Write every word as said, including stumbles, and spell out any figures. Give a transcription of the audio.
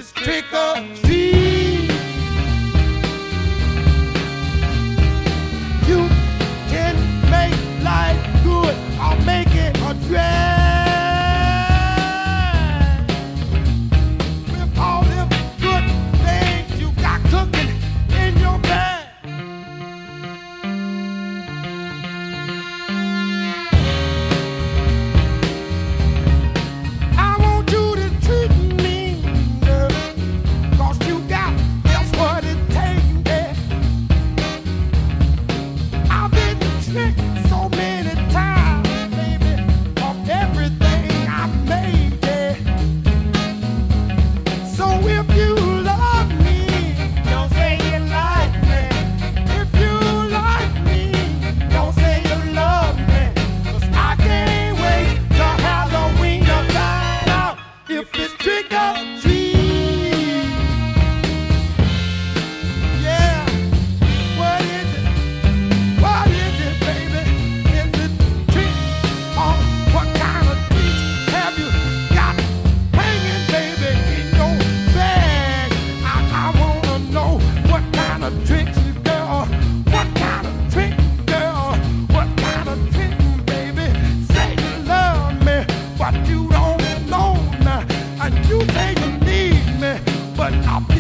it's trick or treat. You can make life good or make it a drag. With all them good things you got cooking in your bag. I want you to treat me, girl, 'cause you got just what it takes, yeah. I've been tricked so many times, baby, of everything I made, yeah. So if you love me, don't say you like me. If you like me, don't say you love me. 'Cause I can't wait till Halloween to find out if it's trick or treat. Yeah, what is it? What is it, baby? Is it trick or what kind of treats have you got hanging, baby, in your bag? I, I wanna know what kind of tricks, girl. What kind of trick, girl? What kind of trick, baby? Say you love me, but you don't know now. And you say you need me, but I